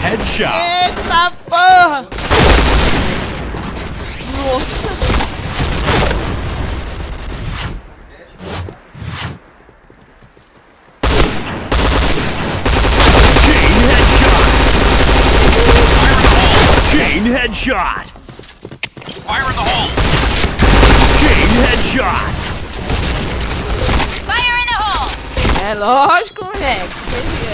headshot. Eita porra! Nossa! Chain headshot. Fire in the hole! Chain headshot. Fire in the hole! É lógico, moleque.